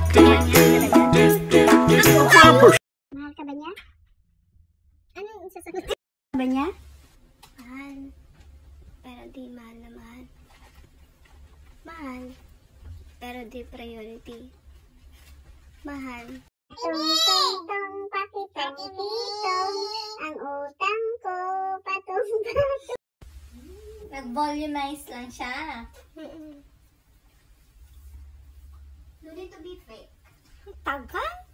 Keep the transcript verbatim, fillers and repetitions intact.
Mahal ka ba niya? Anong isasagot ka ba niya? Mahal. Pero di mahal na mahal. Mahal. Pero di priority. Mahal. Tong-tong-tong, pakitong-titong, ang utang ko, patong-patong. Nag-volumize lang siya. No need to be fake. Tagal?